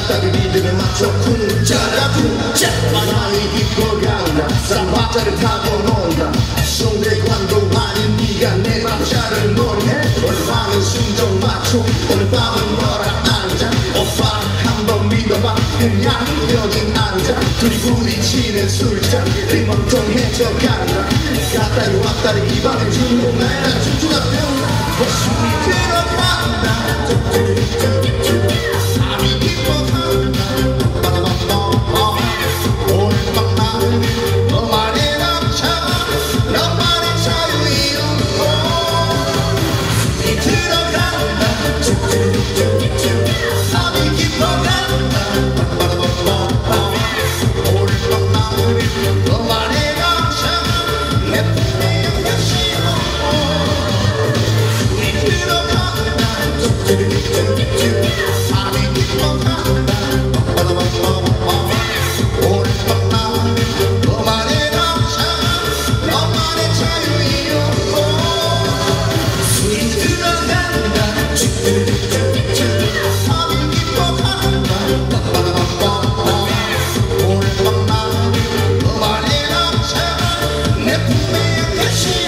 따라따라 리듬에 맞춰 쿵짜라 쿵짜 바람이 깊어간다 쌍박자를 타고 논다 송대관도 아닌 네가 내 박자를 노래 얼마나 순정 맞춰 오늘 밤은 너랑 앉아 오빠 한번 믿어봐 그냥 여긴 앉아 둘이 부딪히는 술잔 휘멍텅해져 간다 갔다리 왔다리 이 밤을 주고 날 춤추다 배운다 숨이 들어간다 밤이 깊어간다 오늘 밤 너만의 남자 너만의 자유이고 숨이 들어간다 밤이 깊어간다 오늘 밤 너만의 남자 내 품에 안겨시고 숨이 들어간다 밤이 깊어간다 오늘 밤 너만의 남자 너만의 자유이고 숨이 들어간다 밤이 깊어간다 오늘 밤 너만의 남자 내 품에 안겨시고